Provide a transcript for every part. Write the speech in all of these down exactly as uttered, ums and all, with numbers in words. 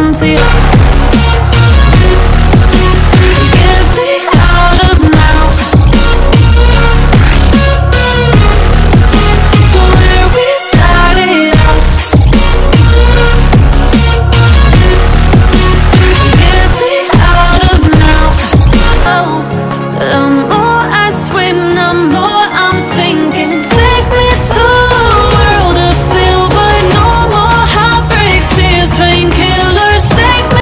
empty. Get me out of now. To where we started out. Get me out of now. Oh, the more I swim, the more I'm sinking. Take me to a world of silver. No more heartbreaks, tears, painkillers. Take me.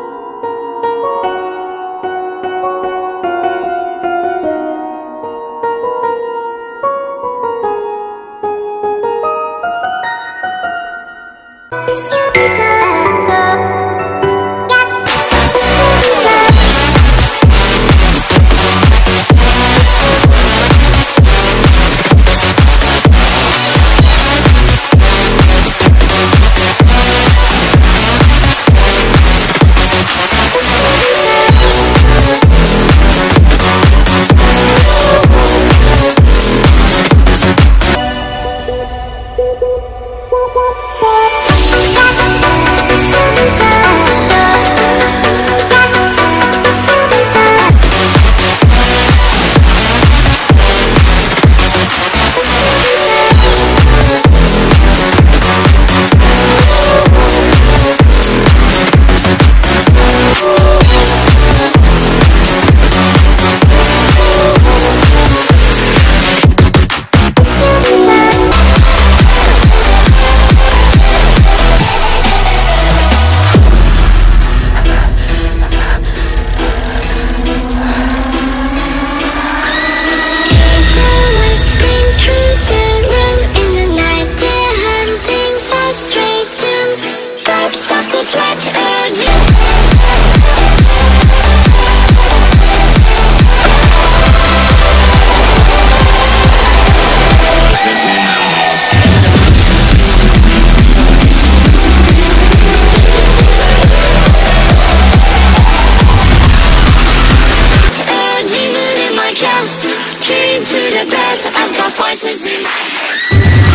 Just came to the bed, I've got voices in my head.